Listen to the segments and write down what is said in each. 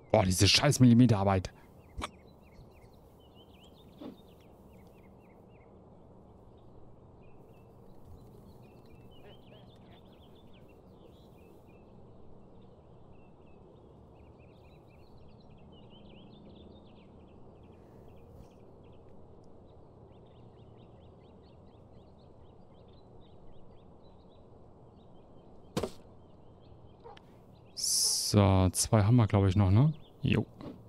Boah, diese scheiß Millimeterarbeit. So, 2 haben wir, glaube ich, noch, ne? Jo.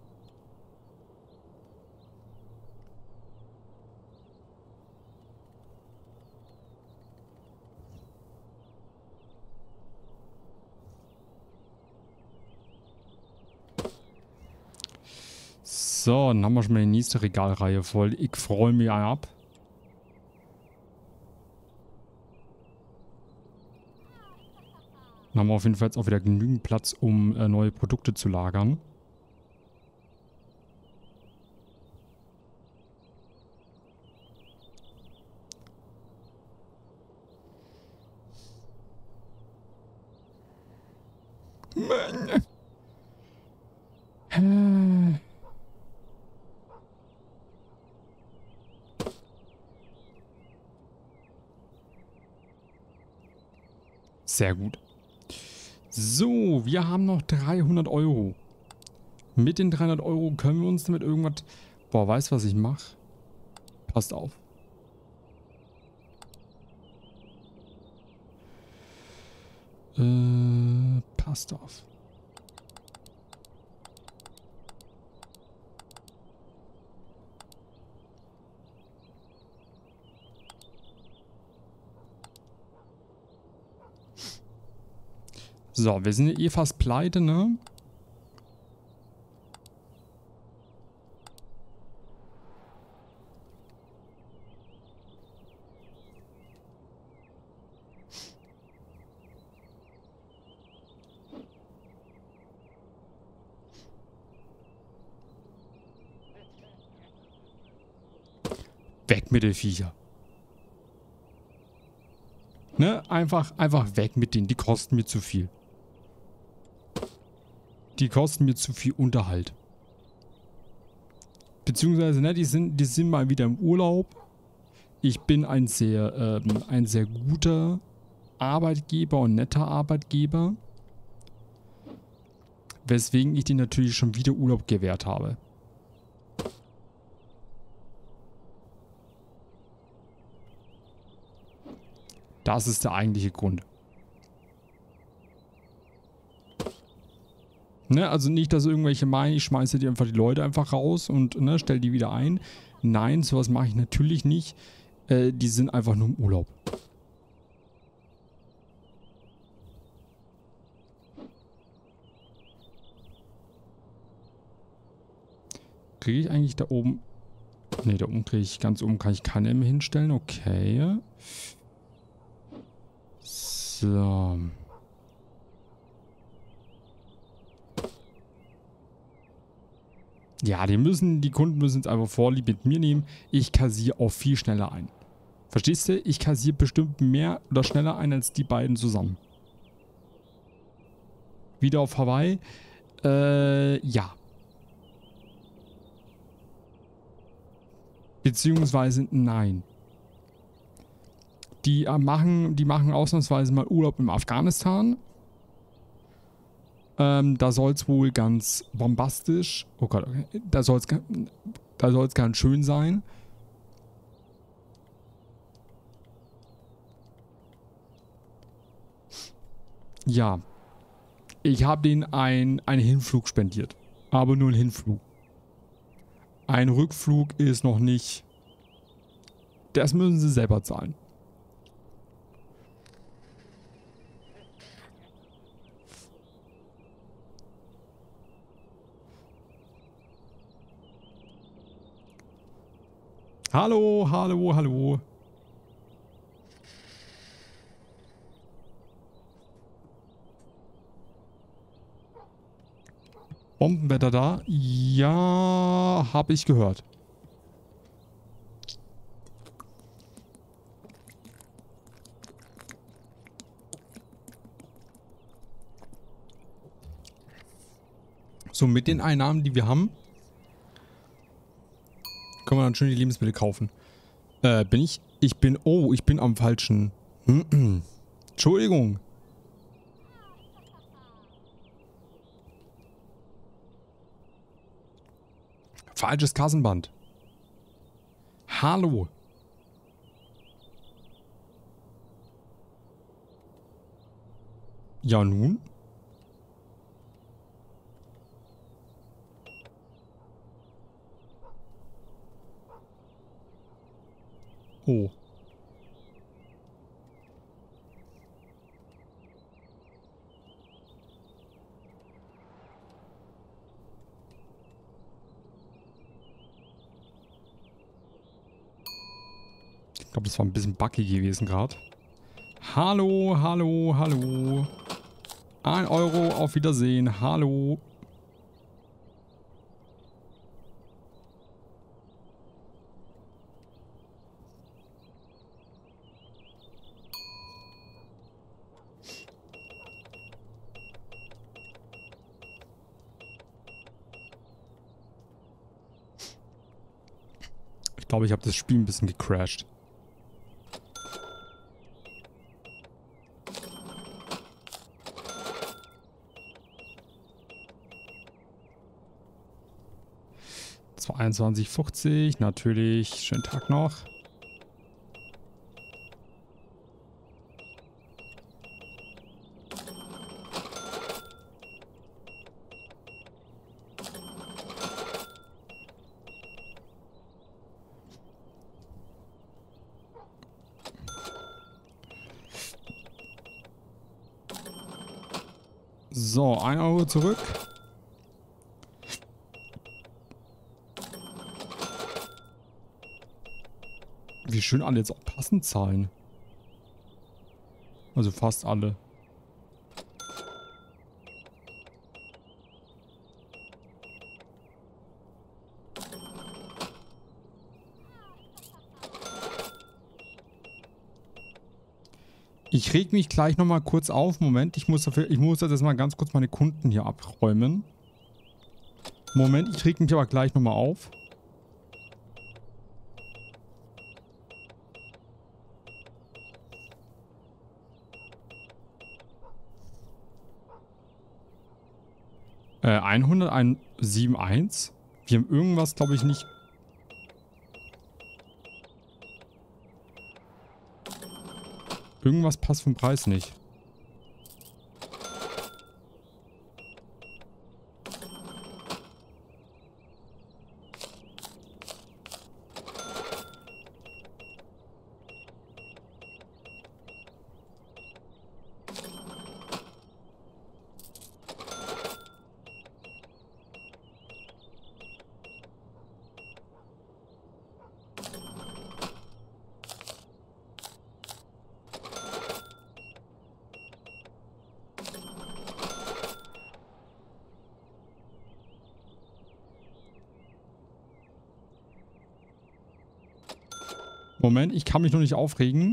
So, dann haben wir schon mal die nächste Regalreihe voll. Ich freue mich ab. Dann haben wir auf jeden Fall jetzt auch wieder genügend Platz, um neue Produkte zu lagern. Sehr gut. So, wir haben noch 300 Euro. Mit den 300 Euro können wir uns damit irgendwas... Boah, weißt du, was ich mache? Passt auf. Passt auf. So, wir sind ja eh fast pleite, ne? Weg mit den Viecher. Ne? Einfach weg mit denen. Die kosten mir zu viel. Die kosten mir zu viel Unterhalt. Beziehungsweise, ne, die sind mal wieder im Urlaub. Ich bin ein sehr guter Arbeitgeber und netter Arbeitgeber. Weswegen ich denen natürlich schon wieder Urlaub gewährt habe. Das ist der eigentliche Grund. Ne, also nicht, dass irgendwelche meinen, ich schmeiße die einfach die Leute einfach raus und ne, stell die wieder ein. Nein, sowas mache ich natürlich nicht. Die sind einfach nur im Urlaub. Kriege ich eigentlich da oben... Ne, da oben kriege ich... Ganz oben kann ich keine mehr hinstellen. Okay. So. Ja, die Kunden müssen es einfach vorlieb mit mir nehmen. Ich kassiere auch viel schneller ein. Verstehst du? Ich kassiere bestimmt mehr oder schneller ein als die beiden zusammen. Wieder auf Hawaii? Ja. Beziehungsweise nein. Die machen ausnahmsweise mal Urlaub in Afghanistan. Da soll es wohl ganz bombastisch, oh Gott, okay, da soll es ganz schön sein. Ja, ich habe denen einen Hinflug spendiert, aber nur einen Hinflug. Ein Rückflug ist noch nicht, das müssen sie selber zahlen. Hallo, hallo, hallo. Bombenwetter da? Ja, habe ich gehört. So, mit den Einnahmen, die wir haben, können wir dann schön die Lebensmittel kaufen. Ich bin am falschen. Entschuldigung. Falsches Kassenband. Hallo. Ja, nun? Oh. Ich glaube, das war ein bisschen buggy gewesen gerade. Hallo, hallo, hallo. 1 Euro, auf Wiedersehen. Hallo. Ich glaube, ich habe das Spiel ein bisschen gecrashed. Es war 21:50, natürlich. Schönen Tag noch. So, 1 Euro zurück. Wie schön alle jetzt auch passend zahlen. Also fast alle. Ich reg mich gleich nochmal kurz auf. Moment, ich muss jetzt mal ganz kurz meine Kunden hier abräumen. Moment, ich reg mich aber gleich nochmal auf. Äh, 171. Wir haben irgendwas, glaube ich, nicht... Irgendwas passt vom Preis nicht. Moment, ich kann mich noch nicht aufregen.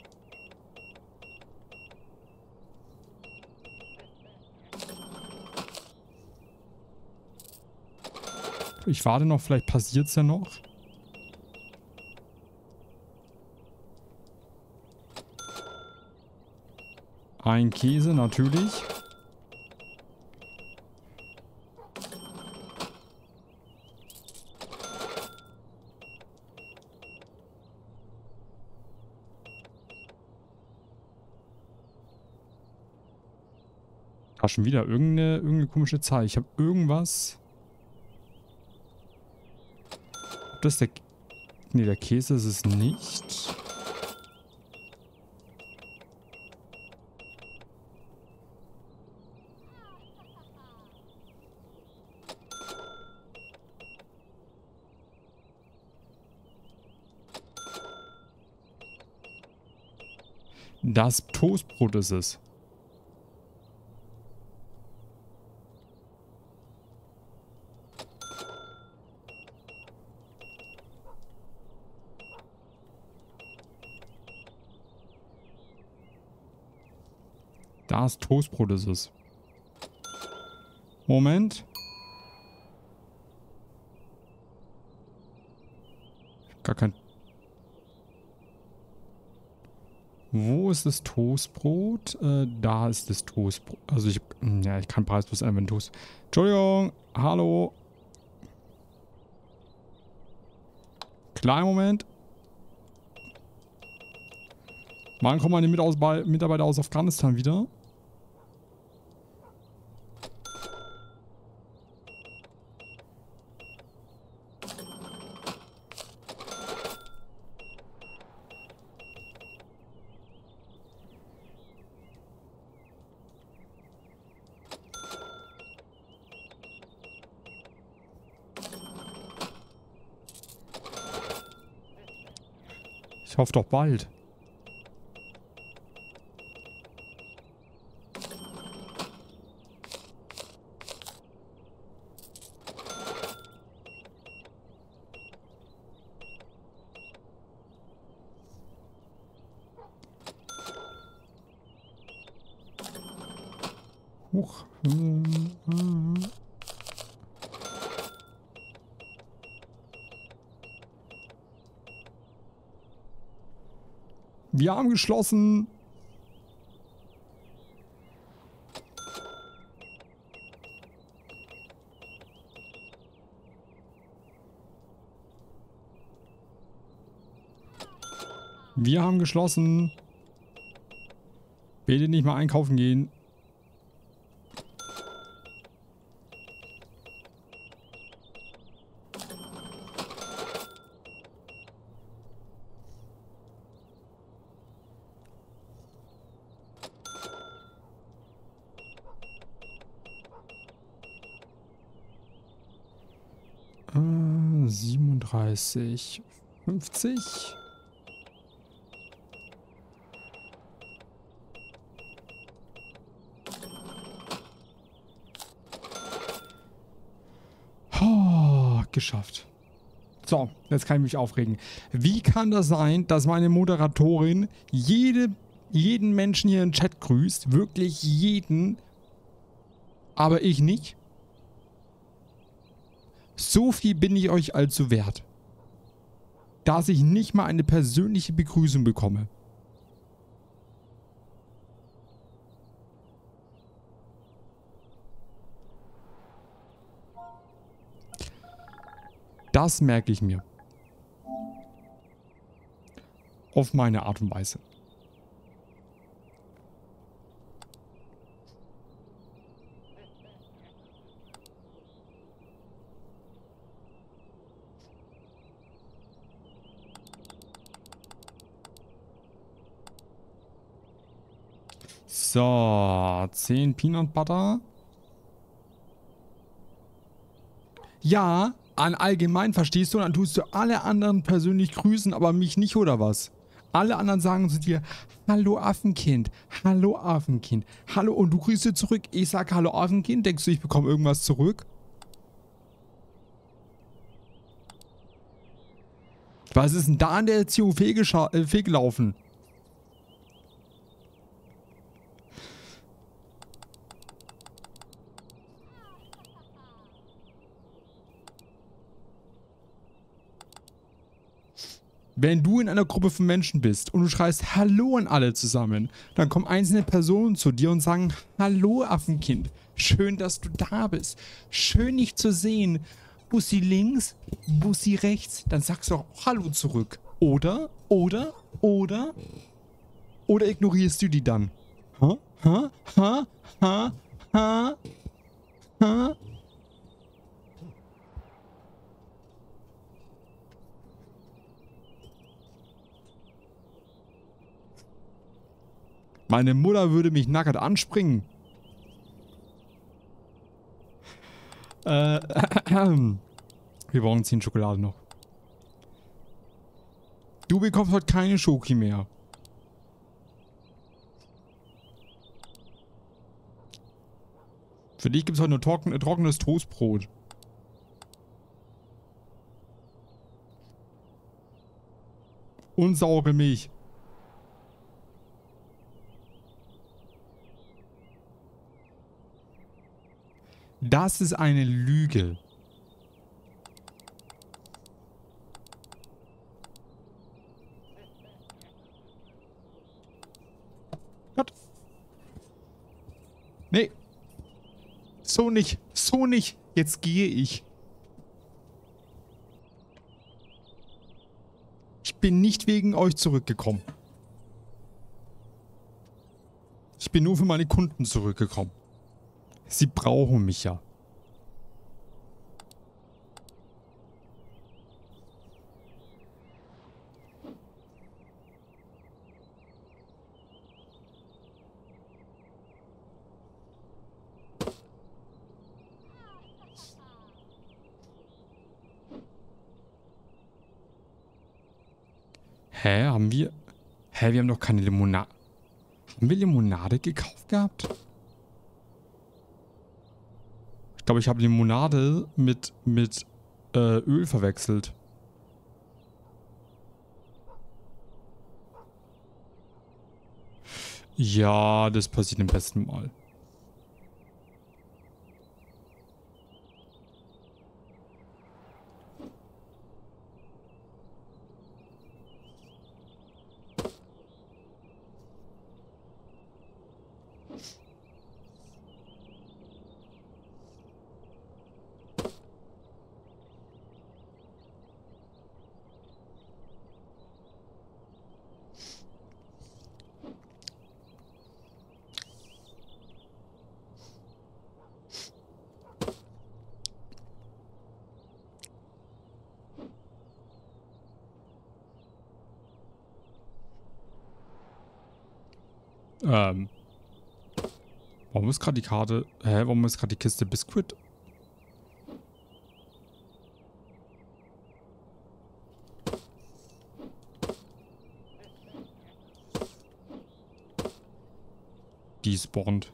Ich warte noch, vielleicht passiert es ja noch. Ein Käse, natürlich. Ah, schon wieder irgendeine komische Zahl. Ich habe irgendwas... Ob das der... Nee, der Käse ist es nicht. Das Toastbrot ist es. Das Toastbrot ist es. Moment. Gar kein... Wo ist das Toastbrot? Da ist das Toastbrot. Also ich... Ja, ich kann preislos einwenden Toast. Entschuldigung. Hallo. Kleinen Moment. Wann kommen meine Mitarbeiter aus Afghanistan wieder? Ich hoffe doch bald. Huch. Wir haben geschlossen. Wir haben geschlossen. Bitte nicht mal einkaufen gehen. Äh, 37, 50. Oh, geschafft. So, jetzt kann ich mich aufregen. Wie kann das sein, dass meine Moderatorin jeden Menschen hier im Chat grüßt? Wirklich jeden. Aber ich nicht? So viel bin ich euch allzu wert. Dass ich nicht mal eine persönliche Begrüßung bekomme. Das merke ich mir. Auf meine Art und Weise. So, 10 Peanut Butter. Ja, an allgemein verstehst du, dann tust du alle anderen persönlich grüßen, aber mich nicht, oder was? Alle anderen sagen zu dir, hallo Affenkind, hallo Affenkind, hallo, und du grüßt dir zurück. Ich sag hallo Affenkind, denkst du, ich bekomme irgendwas zurück? Was ist denn da an der Erziehung fehlgelaufen? Wenn du in einer Gruppe von Menschen bist und du schreist Hallo an alle zusammen, dann kommen einzelne Personen zu dir und sagen, hallo Affenkind, schön, dass du da bist, schön dich zu sehen, Bussi links, Bussi rechts, dann sagst du auch Hallo zurück. Oder ignorierst du die dann? Ha? Ha? Ha? Ha? Ha? Ha? Meine Mutter würde mich nackert anspringen. Wir brauchen 10 Schokolade noch. Du bekommst heute keine Schoki mehr. Für dich gibt es heute nur trockenes Toastbrot. Und saure Milch. Das ist eine Lüge. So nicht. So nicht. Jetzt gehe ich. Ich bin nicht wegen euch zurückgekommen. Ich bin nur für meine Kunden zurückgekommen. Sie brauchen mich ja. Hä, haben wir... Hä, wir haben doch keine Limonade... Haben wir Limonade gekauft gehabt? Ich glaube, ich habe Limonade mit Öl verwechselt. Ja, das passiert im besten Mal. Warum ist gerade die Karte... Hä, warum ist gerade die Kiste Biscuit? Die spawnt.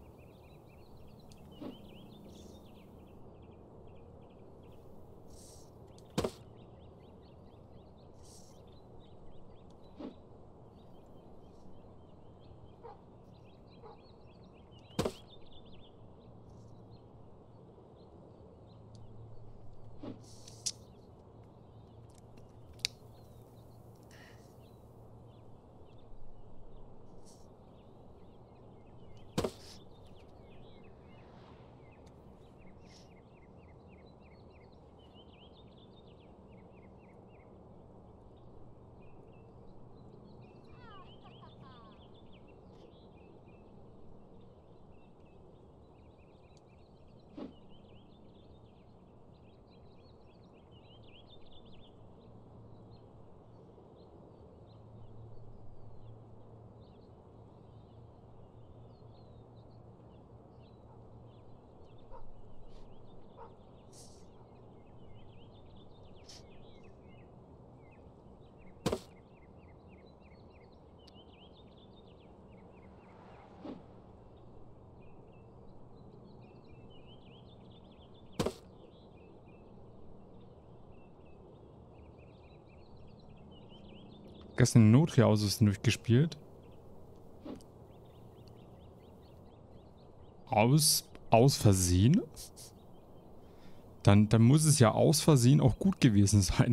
Gestern Notri-Aus ist durchgespielt. Aus Versehen? Dann muss es ja aus Versehen auch gut gewesen sein.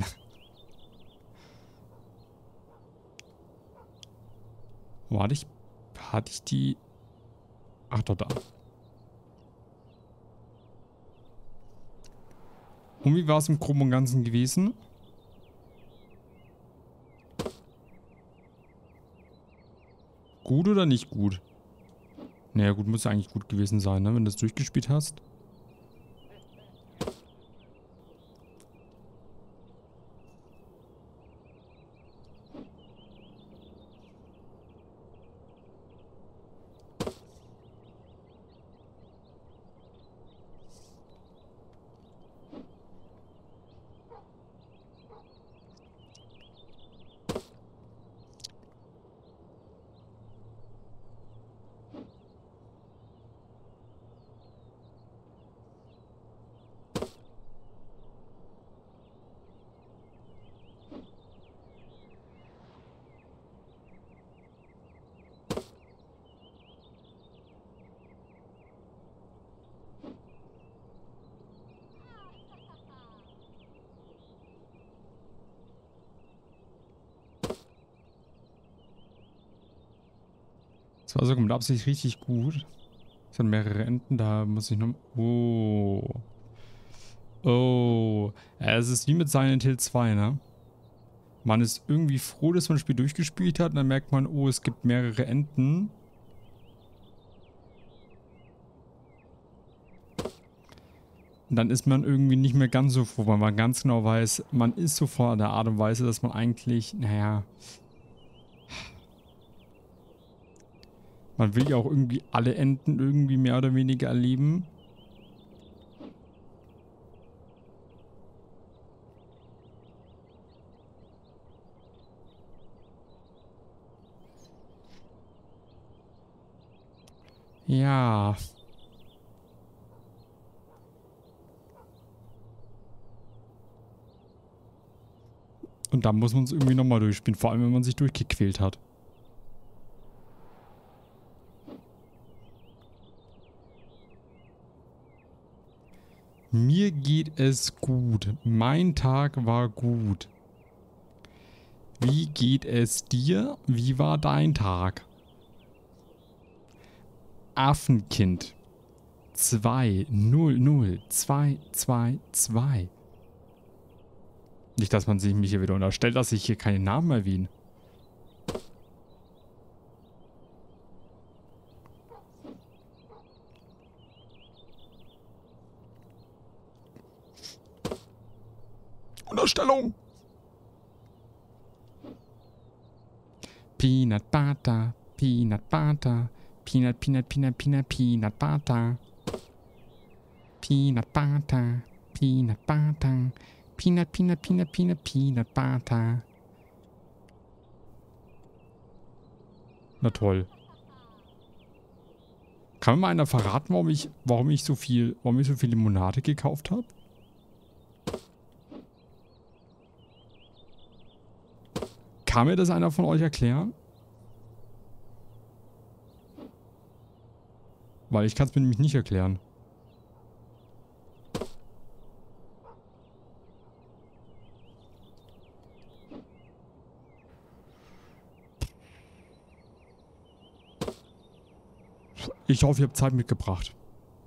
Hatte ich die... Ach, doch da. Und wie war es im Groben und Ganzen gewesen? Gut oder nicht gut? Naja, gut, muss ja eigentlich gut gewesen sein, ne? Wenn du das durchgespielt hast. Das war sogar mit Absicht richtig gut. Es sind mehrere Enden, da muss ich noch... Oh. Oh. Ja, es ist wie mit Silent Hill 2, ne? Man ist irgendwie froh, dass man das Spiel durchgespielt hat und dann merkt man, oh, es gibt mehrere Enden. Und dann ist man irgendwie nicht mehr ganz so froh, weil man ganz genau weiß, man ist so vor der Art und Weise, dass man eigentlich, naja... Man will ja auch irgendwie alle Enden irgendwie mehr oder weniger erleben. Ja. Und dann muss man es irgendwie nochmal durchspielen, vor allem wenn man sich durchgequält hat. Mir geht es gut. Mein Tag war gut. Wie geht es dir? Wie war dein Tag? Affenkind. 2002222. Nicht, dass man sich mich hier wieder unterstellt, dass ich hier keinen Namen erwähne. Unterstellung! Peanut Butter, Peanut Butter, Peanut, Peanut, Peanut, Peanut, Peanut Butter. Peanut Butter, Peanut Butter, Peanut, Peanut, Peanut, Peanut, Peanut Butter. Na toll. Kann mir mal einer verraten, warum ich so viel Limonade gekauft habe? Kann mir das einer von euch erklären? Weil ich kann es mir nämlich nicht erklären. Ich hoffe, ihr habt Zeit mitgebracht.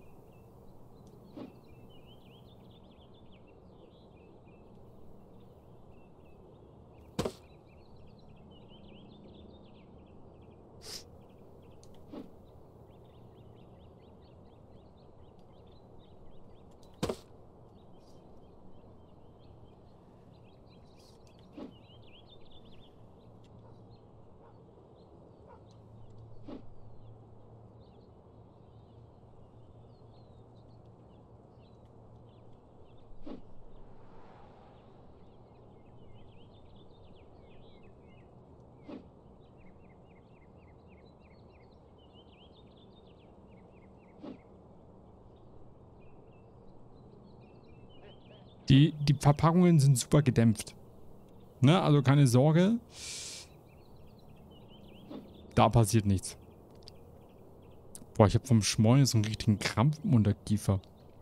Die Verpackungen sind super gedämpft. Ne, also keine Sorge. Da passiert nichts. Boah, ich habe vom Schmollen so einen richtigen Krampf im Unterkiefer.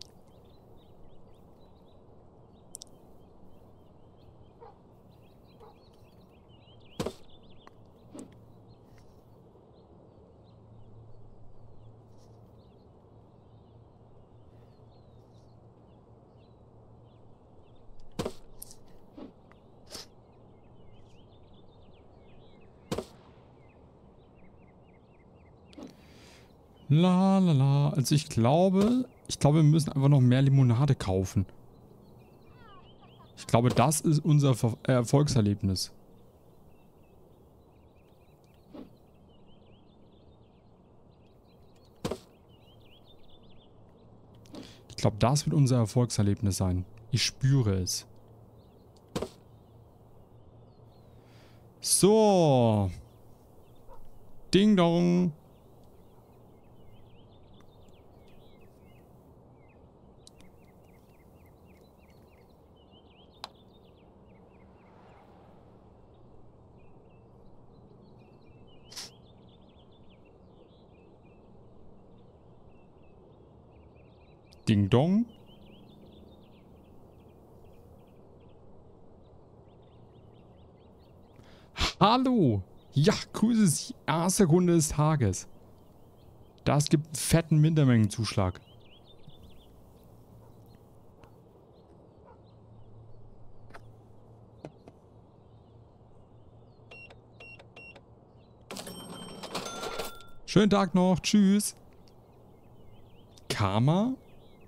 La la la. Also ich glaube, wir müssen einfach noch mehr Limonade kaufen. Ich glaube, das ist unser Erfolgserlebnis. Ich glaube, das wird unser Erfolgserlebnis sein. Ich spüre es. So. Ding dong. Ding dong. Hallo. Ja, grüße Sie. Erster Kunde des Tages. Das gibt einen fetten Mindermengenzuschlag. Schönen Tag noch. Tschüss. Karma?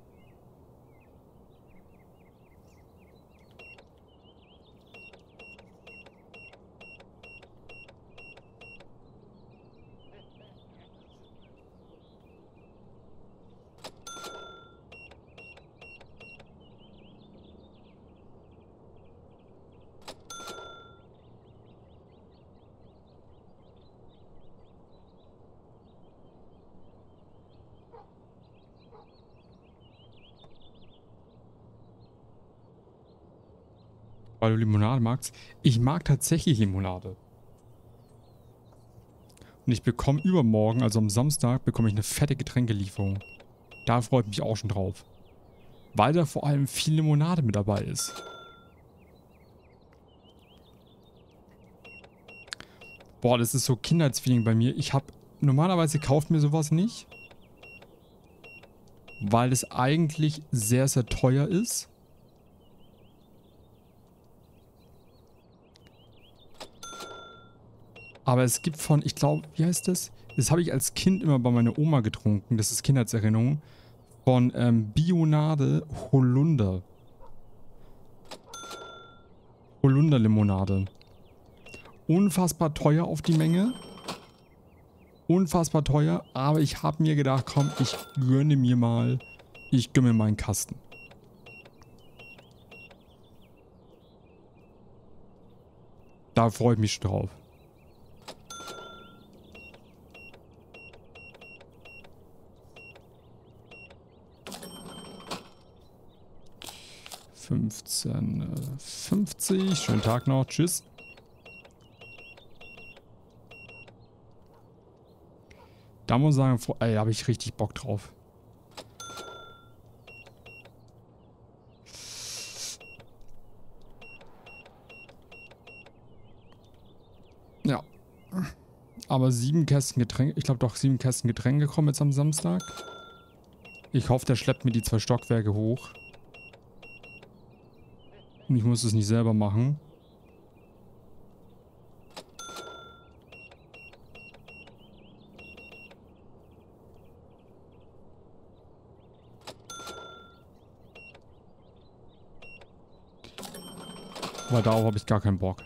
Weil du Limonade magst. Ich mag tatsächlich Limonade. Und ich bekomme übermorgen, also am Samstag, bekomme ich eine fette Getränkelieferung. Da freue ich mich auch schon drauf. Weil da vor allem viel Limonade mit dabei ist. Boah, das ist so Kindheitsfeeling bei mir. Normalerweise kauft mir sowas nicht. Weil es eigentlich sehr, sehr teuer ist. Aber es gibt von, ich glaube, wie heißt das? Das habe ich als Kind immer bei meiner Oma getrunken. Das ist Kindheitserinnerung. Von Bionade Holunder. Holunder-Limonade. Unfassbar teuer auf die Menge. Unfassbar teuer. Aber ich habe mir gedacht, komm, ich gönne mir meinen Kasten. Da freue ich mich schon drauf. $15,50. Schönen Tag noch. Tschüss. Da muss ich sagen, ey, habe ich richtig Bock drauf. Ja. Aber 7 Kästen Getränke. Ich glaube doch 7 Kästen Getränke kommen jetzt am Samstag. Ich hoffe, der schleppt mir die 2 Stockwerke hoch. Und ich muss es nicht selber machen. Weil darauf habe ich gar keinen Bock.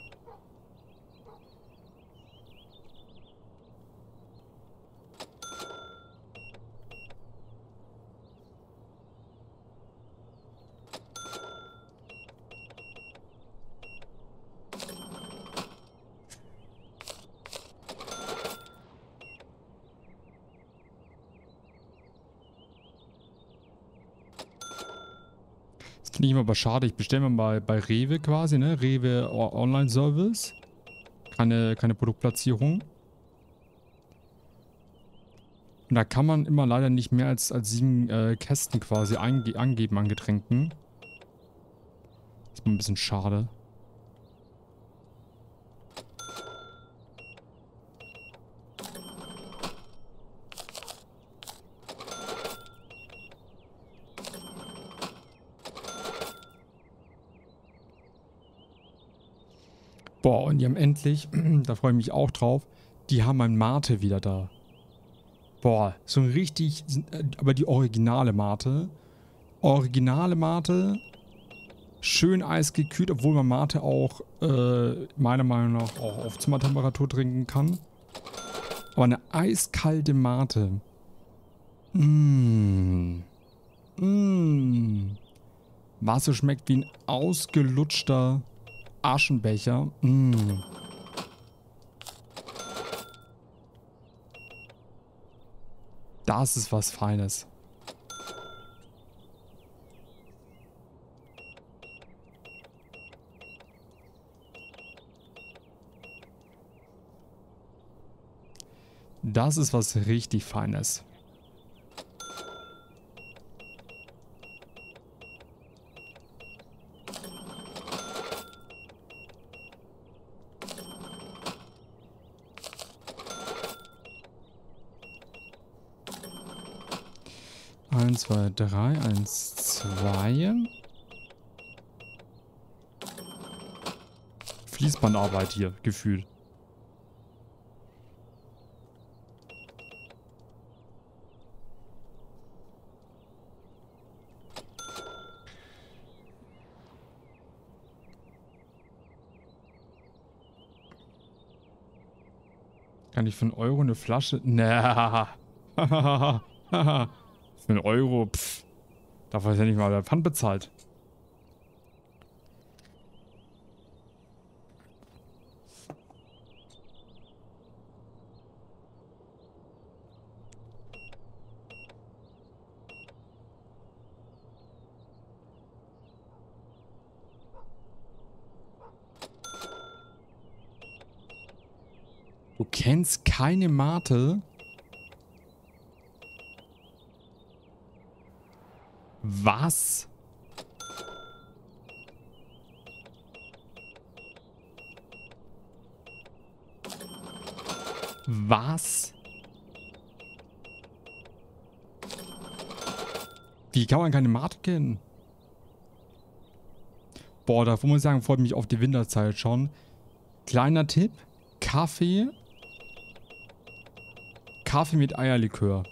Finde ich immer aber schade. Ich bestelle mal bei Rewe quasi, ne? Rewe Online-Service. Keine Produktplatzierung. Und da kann man immer leider nicht mehr als 7 Kästen quasi angeben an Getränken. Ist mal ein bisschen schade. Boah, und die haben endlich, da freue ich mich auch drauf, die haben ein Mate wieder da. Boah, so ein richtig, aber die originale Mate. Originale Mate, schön eisgekühlt, obwohl man Mate auch, meiner Meinung nach, auch auf Zimmertemperatur trinken kann. Aber eine eiskalte Mate. Wasser schmeckt wie ein ausgelutschter Aschenbecher. Das ist was Feines. Das ist was richtig Feines. 1, 2, 3, 1, 2. Fließbandarbeit hier, gefühlt. Kann ich für einen Euro eine Flasche? Na. Für einen Euro, pff. Dafür ist ja nicht mal der Pfand bezahlt. Du kennst keine Mate? Was? Was? Wie kann man keine Mate kennen? Boah, da muss ich sagen, freut mich auf die Winterzeit schon. Kleiner Tipp. Kaffee. Kaffee mit Eierlikör.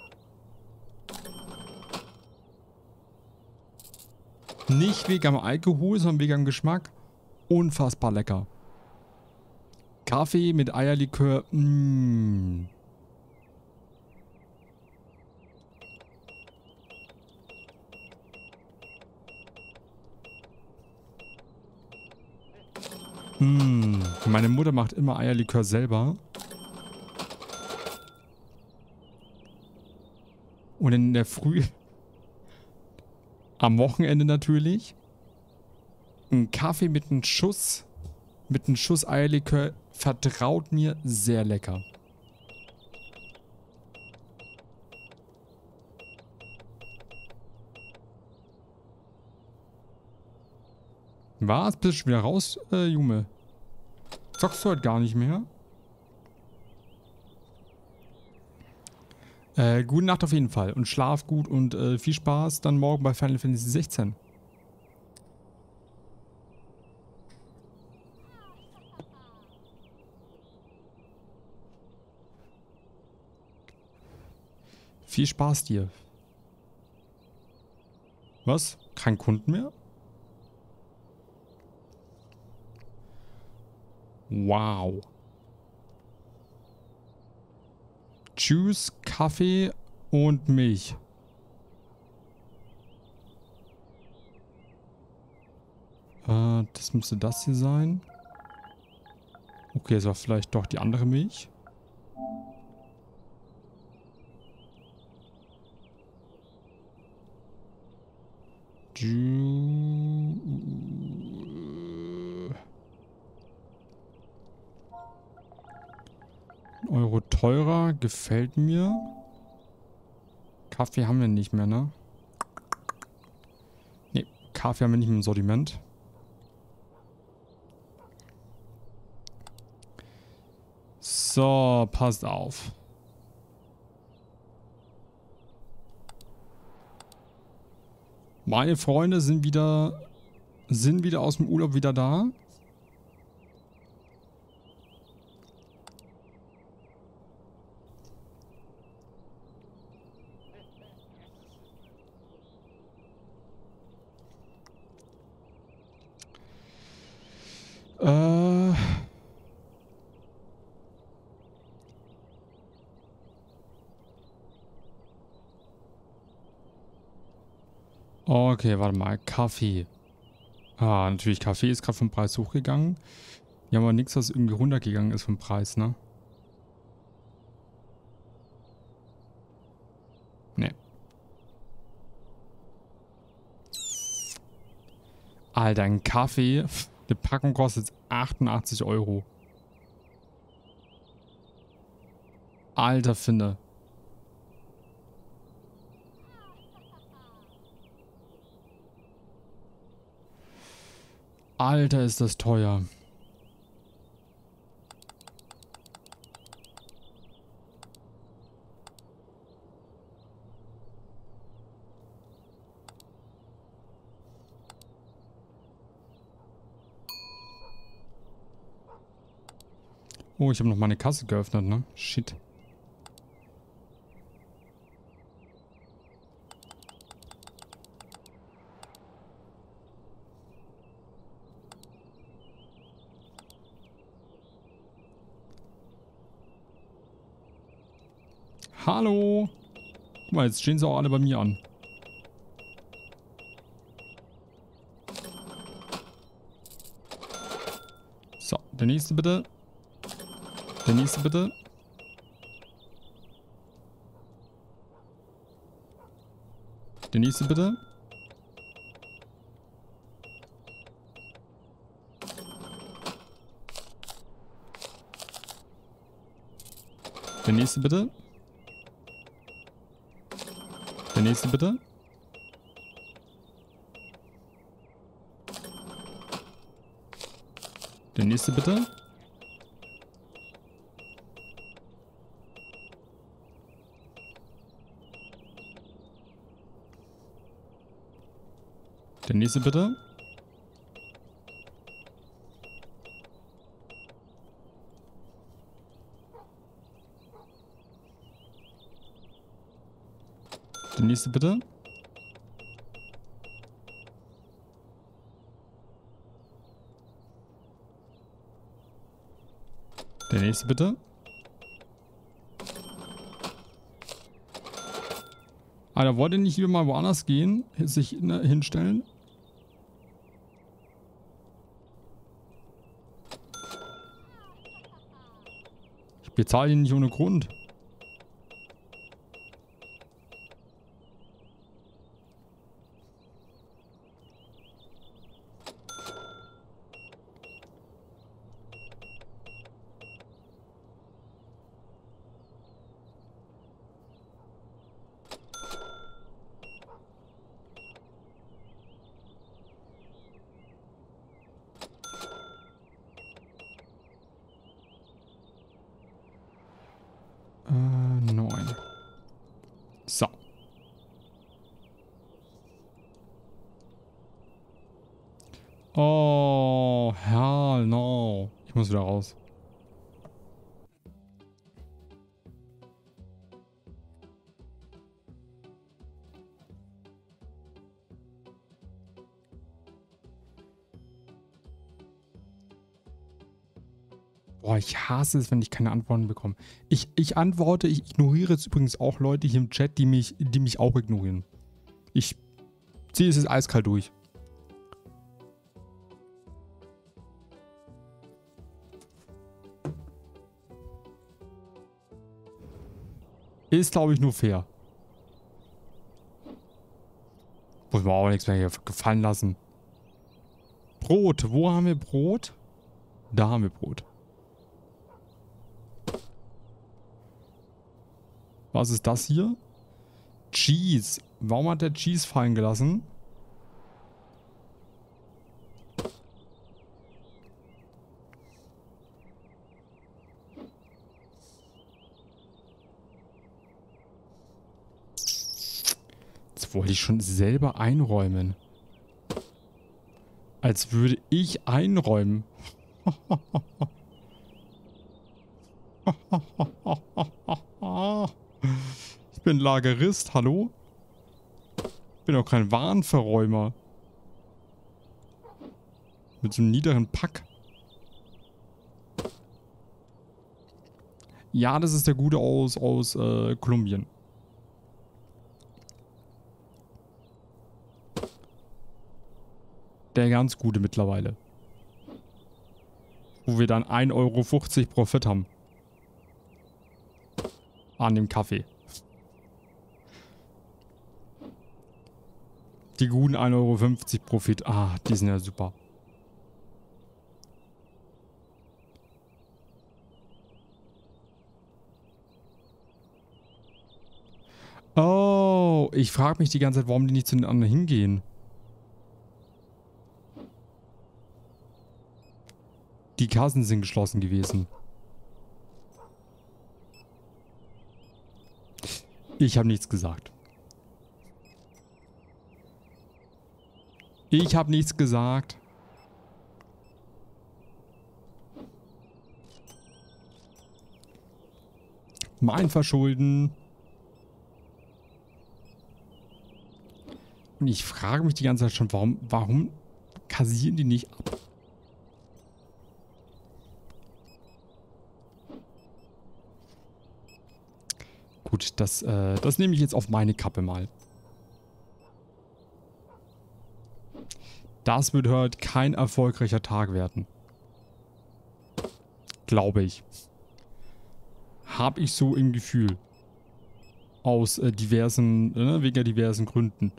Nicht wegen am Alkohol, sondern wegen am Geschmack. Unfassbar lecker. Kaffee mit Eierlikör. Meine Mutter macht immer Eierlikör selber. Und in der Früh, am Wochenende natürlich, ein Kaffee mit einem Schuss Eierlikör, vertraut mir, sehr lecker. Was? Bist du schon wieder raus, Junge? Zockst du heute gar nicht mehr? Gute Nacht auf jeden Fall und schlaf gut und viel Spaß dann morgen bei Final Fantasy 16. Viel Spaß dir. Was? Kein Kunden mehr? Wow. Tschüss, Kaffee und Milch. Das müsste das hier sein. Okay, es war vielleicht doch die andere Milch. Euro teurer, gefällt mir. Kaffee haben wir nicht mehr, ne? Ne, Kaffee haben wir nicht mehr im Sortiment. So, passt auf. Meine Freunde sind wieder aus dem Urlaub wieder da. Okay, warte mal. Kaffee. Ah, natürlich, Kaffee ist gerade vom Preis hochgegangen. Ja, aber nichts, was irgendwie runtergegangen ist vom Preis, ne? Ne. Alter, ein Kaffee. Eine Packung kostet 88 Euro. Alter Finne. Alter, ist das teuer. Oh, ich habe noch meine Kasse geöffnet, ne? Shit. Hallo. Guck mal, jetzt stehen sie auch alle bei mir an. So, der nächste bitte. Der nächste bitte. Der nächste bitte. Der nächste bitte. Der nächste bitte. Der nächste bitte. Der nächste bitte. Der nächste bitte. Der nächste bitte. Alter, wollt ihr nicht lieber mal woanders gehen? Sich hinstellen? Ich bezahle ihn nicht ohne Grund. Neun. So. Oh, hell no. Ich muss wieder raus. Boah, ich hasse es, wenn ich keine Antworten bekomme. Ich antworte, ich ignoriere jetzt übrigens auch Leute hier im Chat, die mich auch ignorieren. Ich ziehe es jetzt eiskalt durch. Ist, glaube ich, nur fair. Muss man auch nichts mehr hier gefallen lassen. Brot. Wo haben wir Brot? Da haben wir Brot. Was ist das hier? Cheese. Warum hat der Cheese fallen gelassen? Jetzt wollte ich schon selber einräumen. Als würde ich einräumen. Ich bin Lagerist, hallo? Ich bin auch kein Warenverräumer. Mit so einem niederen Pack. Ja, das ist der Gute aus Kolumbien. Der ganz Gute mittlerweile. Wo wir dann 1,50 € Profit haben. An dem Kaffee. Die guten 1,50 € Profit. Ah, die sind ja super. Oh, ich frage mich die ganze Zeit, warum die nicht zu den anderen hingehen. Die Kassen sind geschlossen gewesen. Ich habe nichts gesagt. Ich habe nichts gesagt. Mein Verschulden. Und ich frage mich die ganze Zeit schon, warum kassieren die nicht ab? Gut, das nehme ich jetzt auf meine Kappe mal. Das wird heute kein erfolgreicher Tag werden. Glaube ich. Habe ich so im Gefühl. Aus wegen diversen Gründen.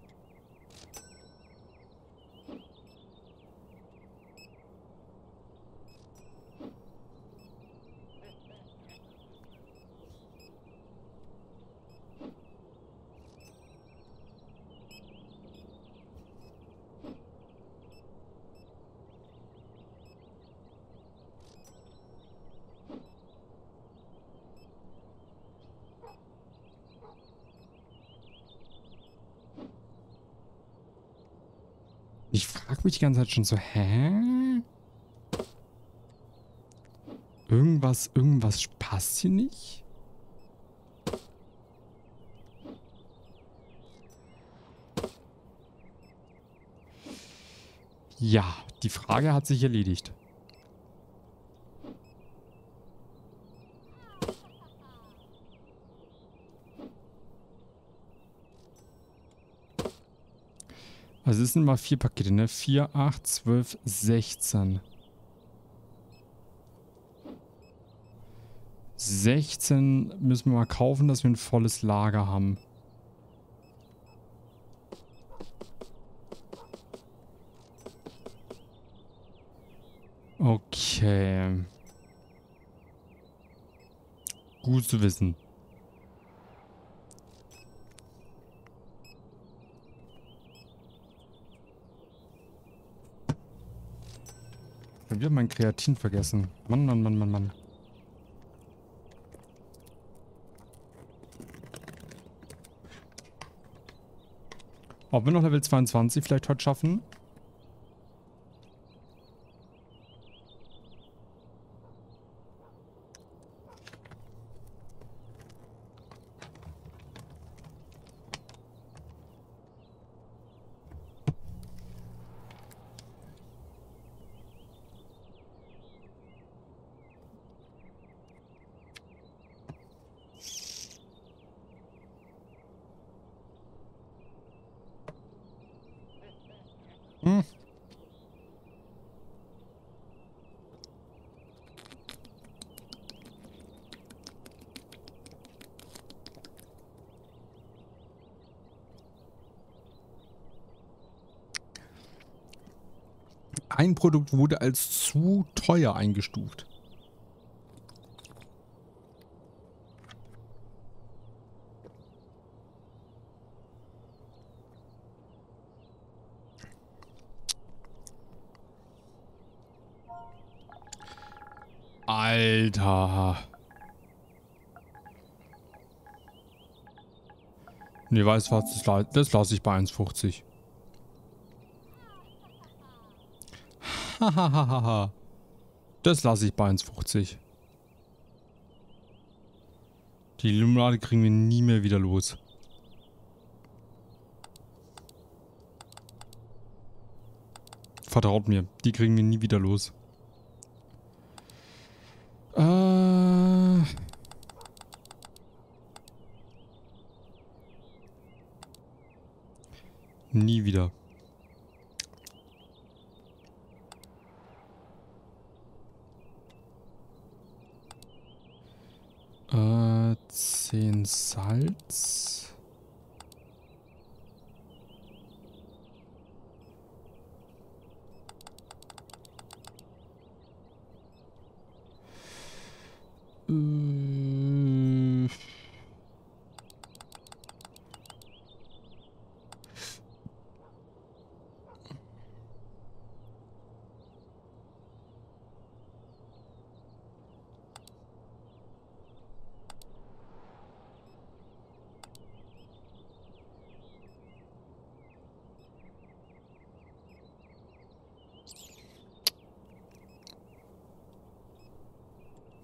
Ich frage mich die ganze Zeit schon so, hä? Irgendwas passt hier nicht? Ja, die Frage hat sich erledigt. Also es sind mal 4 Pakete, ne? 4, 8, 12, 16. 16 müssen wir mal kaufen, dass wir ein volles Lager haben. Okay. Gut zu wissen. Ich habe wieder mein Kreatin vergessen. Mann, Mann, Mann, Mann, Mann. Ob wir noch Level 22 vielleicht heute schaffen? Hm. Ein Produkt wurde als zu teuer eingestuft. Alter. Nee, weißt du was? Das lasse ich bei 1,50. Hahaha. Das lasse ich bei 1,50. Die Limonade kriegen wir nie mehr wieder los. Vertraut mir, die kriegen wir nie wieder los. Nie wieder. Äh, 10 Salz.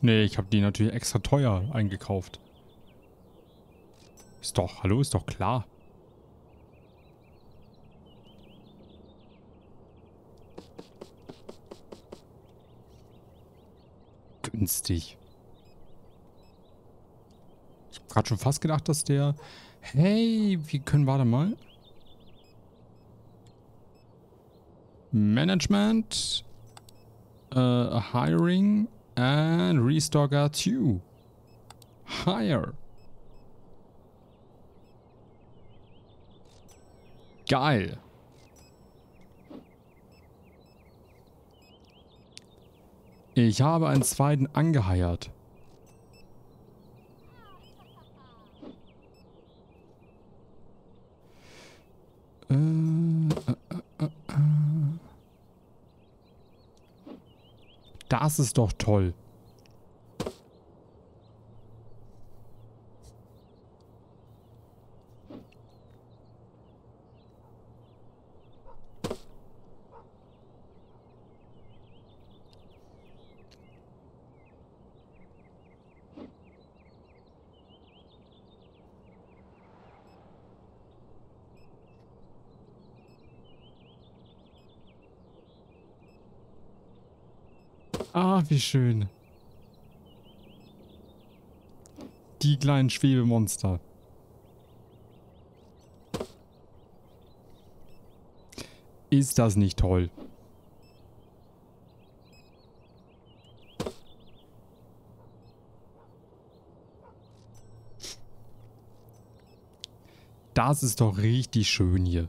Nee, ich habe die natürlich extra teuer eingekauft. Ist doch, hallo, ist doch klar. Günstig. Ich habe gerade schon fast gedacht, dass der... Hey, wir können, warte mal. Management. Hiring. And Restocker 2. Hire. Geil. Ich habe einen zweiten angeheiert. Das ist doch toll. Ah, wie schön. Die kleinen Schwebemonster. Ist das nicht toll? Das ist doch richtig schön hier.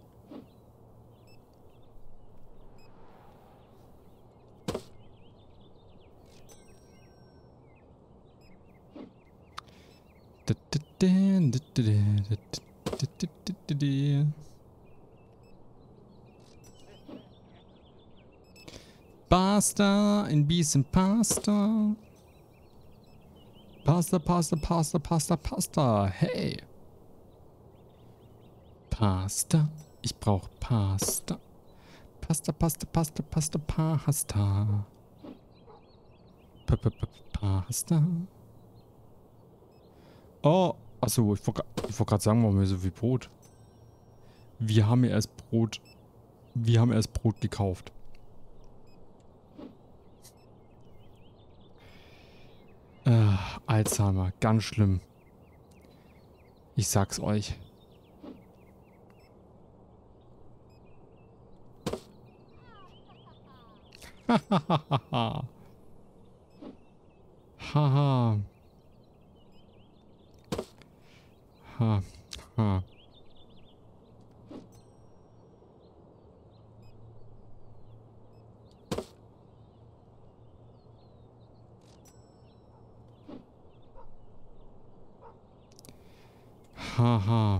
Pasta, ein bisschen Pasta. Pasta, Pasta, Pasta, Pasta, Pasta. Hey. Pasta. Ich brauche Pasta. Pasta, Pasta, Pasta, Pasta, Pasta. Pasta. Oh, achso, ich wollte gerade sagen, warum wir so viel Brot. Wir haben ja erst Brot. Wir haben erst Brot gekauft. Alzheimer, ganz schlimm. Ich sag's euch. Hahaha. Haha. Ha. Ha. Haha.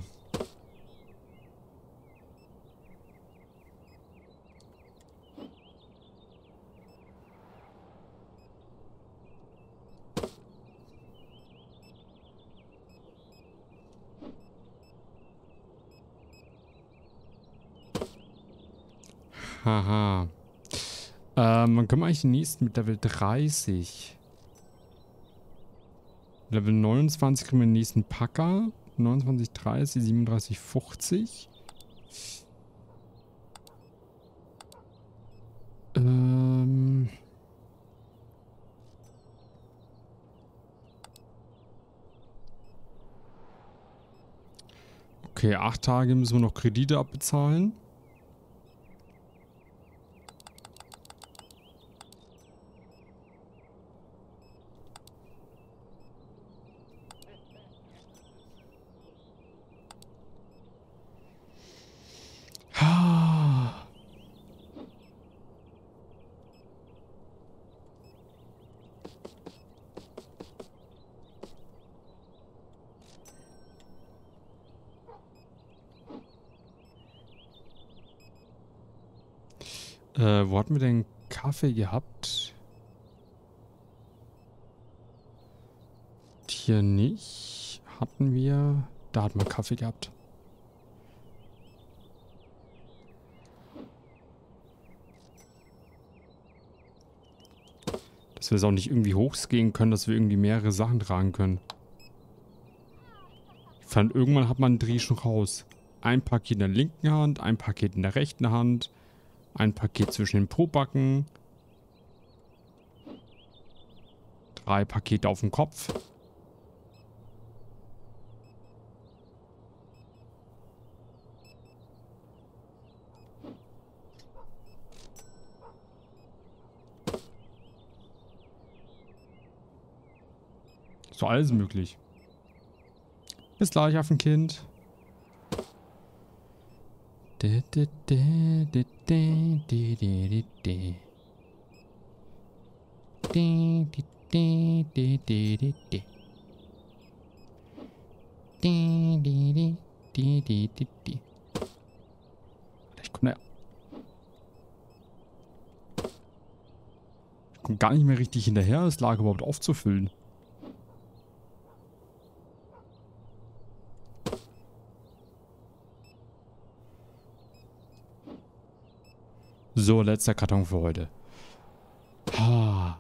Haha. Wann können wir eigentlich den nächsten mit Level 30? Level 29 kriegen wir den nächsten Packer. 29, 30, 37, 50. Okay, 8 Tage müssen wir noch Kredite abbezahlen. Wo hatten wir denn Kaffee gehabt? Hier nicht. Hatten wir... Da hatten wir Kaffee gehabt. Dass wir es auch nicht irgendwie hochgehen können, dass wir irgendwie mehrere Sachen tragen können. Ich fand, irgendwann hat man einen Dreh schon raus. Ein Paket in der linken Hand, ein Paket in der rechten Hand, ein Paket zwischen den Pobacken, 3 Pakete auf dem Kopf. So alles möglich. Bis gleich, Affenkind. Ich komme gar nicht mehr richtig hinterher, das Lager überhaupt aufzufüllen. So, letzter Karton für heute. Ha.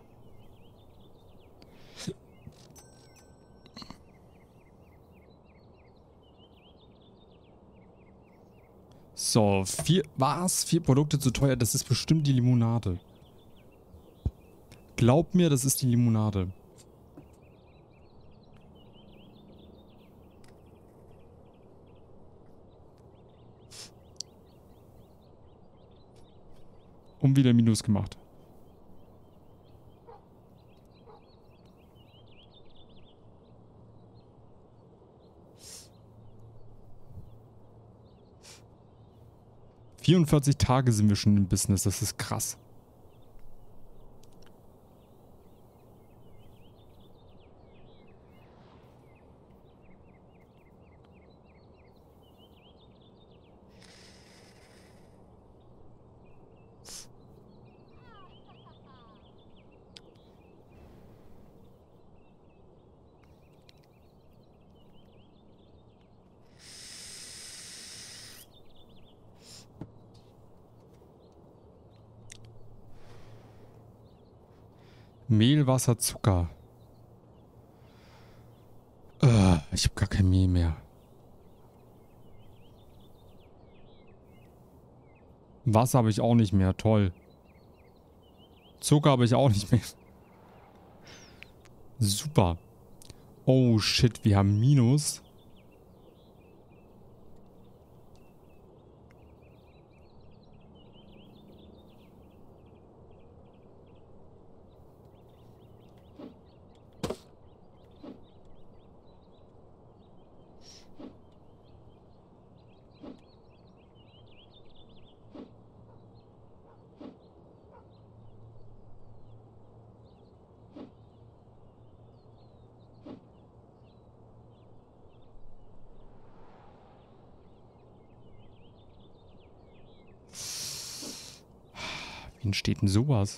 So, 4 Produkte zu teuer, das ist bestimmt die Limonade. Glaub mir, das ist die Limonade. Und wieder Minus gemacht. ...44 Tage sind wir schon im Business, das ist krass. Mehl, Wasser, Zucker. Ich habe gar kein Mehl mehr. Wasser habe ich auch nicht mehr. Toll. Zucker habe ich auch nicht mehr. Super. Oh shit, wir haben Minus. Wie entsteht denn sowas?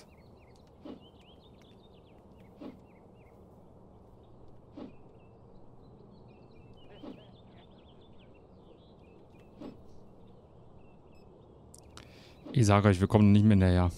Ich sage euch, wir kommen nicht mehr hinterher.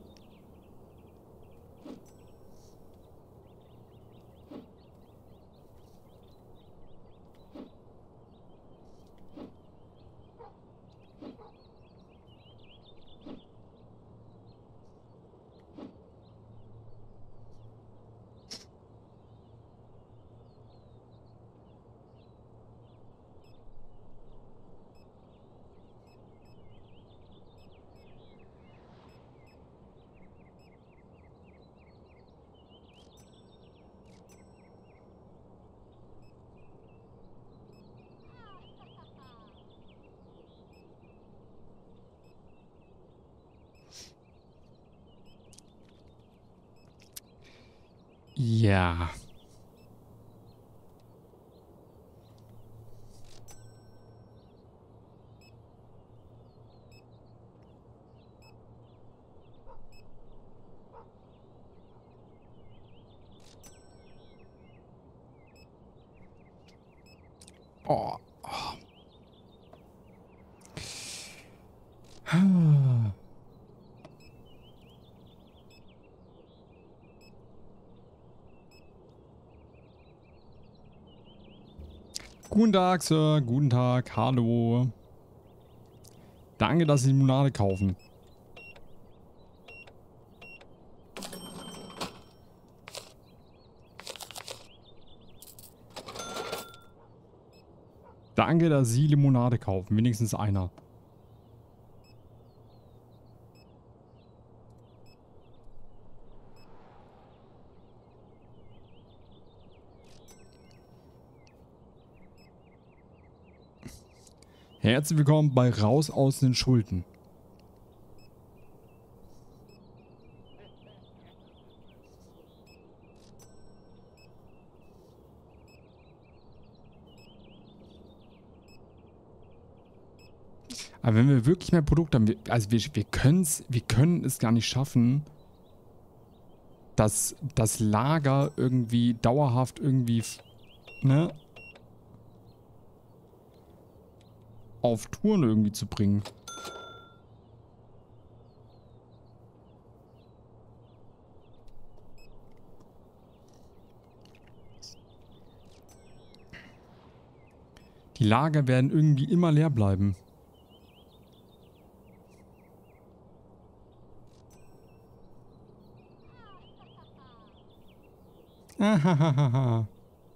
Ja. Oh. Guten Tag, Sir. Guten Tag. Hallo. Danke, dass Sie Limonade kaufen. Danke, dass Sie Limonade kaufen. Wenigstens einer. Herzlich willkommen bei Raus aus den Schulden. Aber wenn wir wirklich mehr Produkte haben, also wir können es gar nicht schaffen, dass das Lager irgendwie dauerhaft irgendwie, ne, auf Touren irgendwie zu bringen. Die Lager werden irgendwie immer leer bleiben. Ahahaha.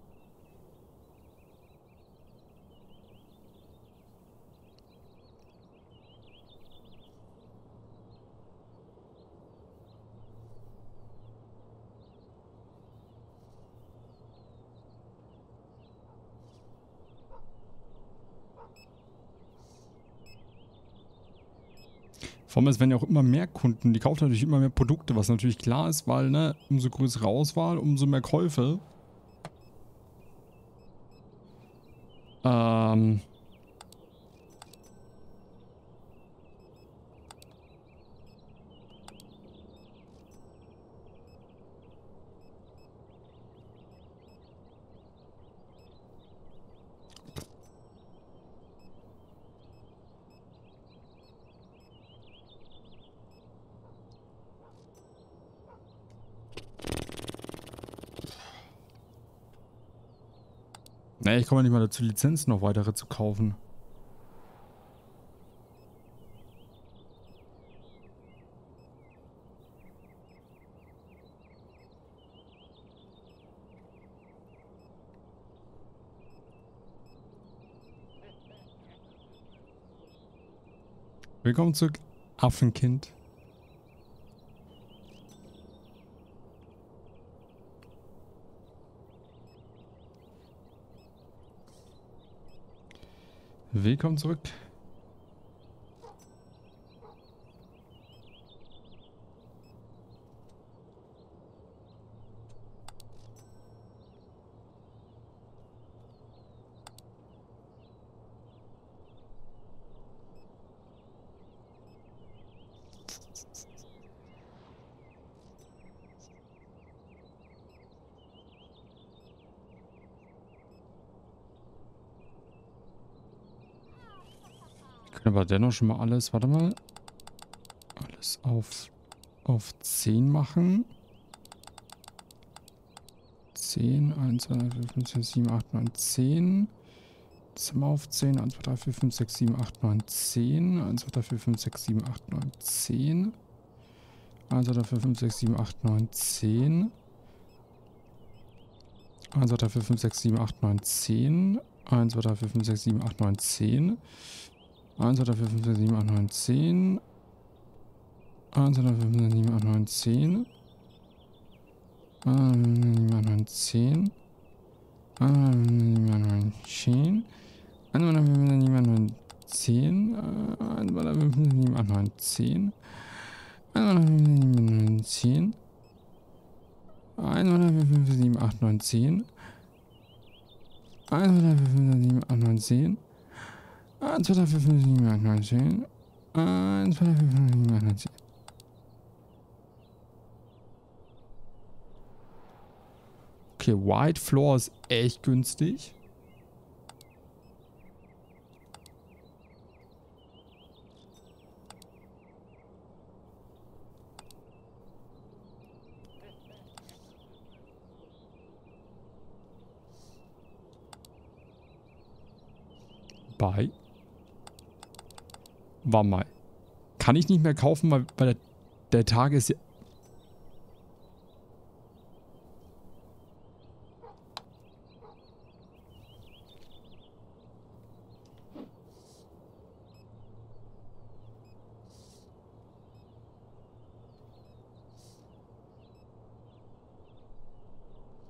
Vor allem, es werden ja auch immer mehr Kunden, die kaufen natürlich immer mehr Produkte, was natürlich klar ist, weil, ne, umso größere Auswahl, umso mehr Käufe. Ähm. Naja, ich komme ja nicht mal dazu, Lizenzen noch weitere zu kaufen. Willkommen zurück, Affenkind. Willkommen zurück. Können aber dennoch schon mal alles, warte mal, alles auf 10 machen. 10, 1, 2, 3, 4, 5, 6, 7, 8, 9, 10. Zimmer auf 10, 1, 2, 3, 4, 5, 6, 7, 8, 9, 10. 1, 2, 3, 4, 5, 6, 7, 8, 9, 10. 1, 2, 3, 4, 5, 6, 7, 8, 9, 10. 1, 2, 3, 4, 5, 6, 7, 8, 9, 10. 1, 2, 3, 4, 5, 6, 7, 8, 9, 10. 1, 2, 3, 4, 5, 6, 7, 8, 9, 10. 1, 2, 3, 4, 5, 6, 7, 8, 9, 10. 1, 2, 3, 4, 5, 6, 7, 8, 9, 10. 1, 2, 3, 4, 5, 6, 7, 8, 9, 10. 1, 2, 3, 4, 5, 6, 7, 8, 9, 10. 1, 2, 3, 4, 5, 6, 7, 8, 9, 10. 1, 2, 3, 4, 5, 6, 7, 8, 9, 10. 1, 2, 3, 4, 5, 6, 7, 8, 9, 10. 1, 2, 3, 4, 5, 6, 7, 8, 9, 10. 1, 2, 3, 4, 5, 6, 7, 8, 9, 10. Okay, White Floor ist echt günstig. bei. Warte mal. Kann ich nicht mehr kaufen, weil der Tag ist ja...